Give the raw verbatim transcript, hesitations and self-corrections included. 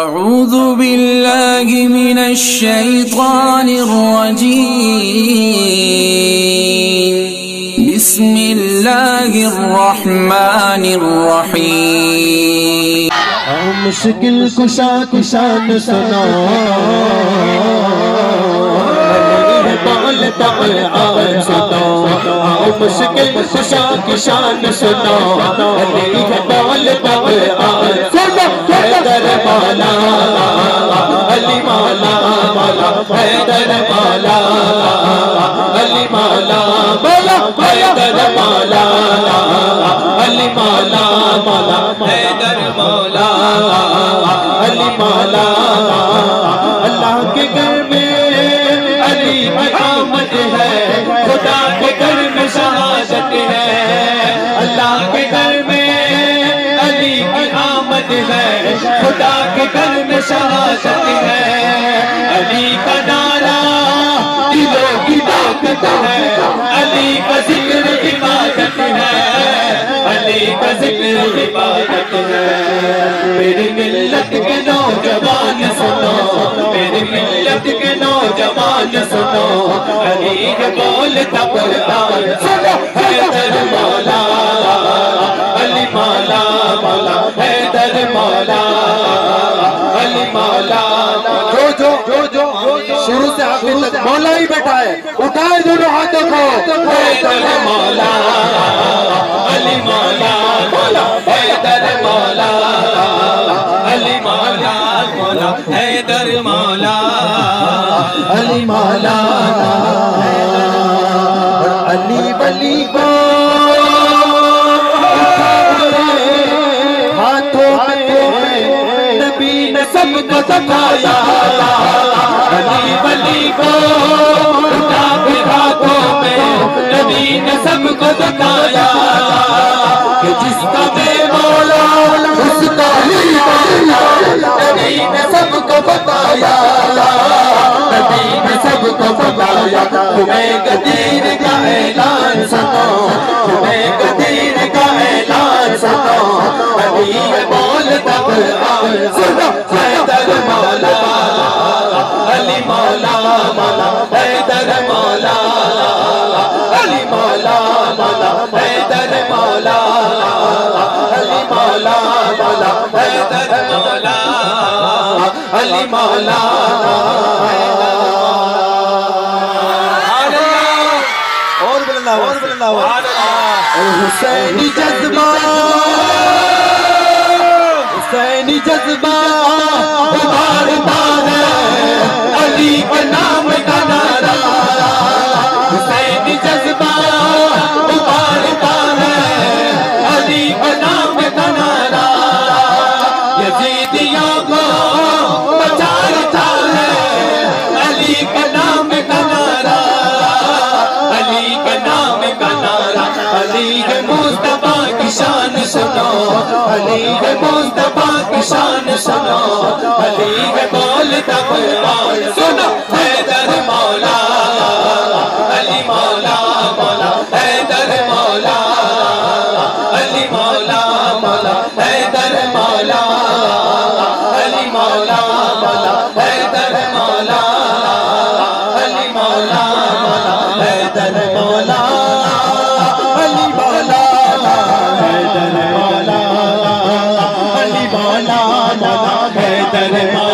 अऊज़ु बिल्लाहि मिनश शैतानिर रजीम। बिस्मिल्लाहिर रहमानिर रहीम। मुश्किल कुशा की शान सुनो, बोलता है आज सुनो। मुश्किल कुशा की शान सुनो, अली है बोलता है आज सुनो। हैदर मौला अली मौला मौला, हैदर मौला अली मौला मौला, हैदर मौला अली मौला मौला, हैदर मौला अली मौला। अल्लाह के घर में अली की आमद है, खुदा के घर में शहादत है। अल्लाह के घर में अली की आमद है, खुदा के घर में शहादत है। अली का नारा दिलों की ताकत है, अली का जिक्र इबादत है, अली का जिक्र इबादत है। मेरी मिल्लत के नौजवान सुनो, मेरी मिल्लत के नौजवान सुनो, अली के बोलता कुरान सुनो। हैदर मौला अली मौला मौला, हैदर मौला अली मौला। जो जो जो जो शुरू से आखिर तक मौला ही बैठा है, उठाए दोनों हाथों को। हैदर मौला अली मौला मौला, हैदर मौला अली मौला मौला, हैदर मौला अली मौला। अली वली को हाथों में नबी ने सबको दिखाया, अली वली को उठा के हाथों में नबी ने सबको दिखाया। कि जिसका बेमौला उसका ही मौला, नबी ने सबको बताया, नबी ने सबको बताया। तुम्हें गदीर का ऐलान सुनो, तुम्हें गदीर का ऐलान सुनो, अली है बोलता कुरान सुनो। हैदर मौला अली मौला मौला, हैदर मौला अली मौला मौला, हैदर मौला अली मौला मौला, हैदर मौला अली मौला। और बुलंदा और बुलंदा हुसैनी जज्बा, हुसैनी जज्बा उभारता है अली के नाम का नारा। हुसैनी जज्बा उभारता है अली के नाम का नारा। यजीदियों को बचाता है अली के नाम का नारा, अली के नाम का नारा। अली है मुस्तफा की शान सुनो, अली है मुस्तफा की शान सुनो, अली है बोलता कुरान सुनो। हैदर मौला अली मौला मौला, हैदर मौला अली मौला मौला, हैदर मौला अली मौला मौला, हैदर मौला अली मौला मौला, हैदर मौला अली मौला, हैदर मौला अली मौला मौला, हैदर मौला।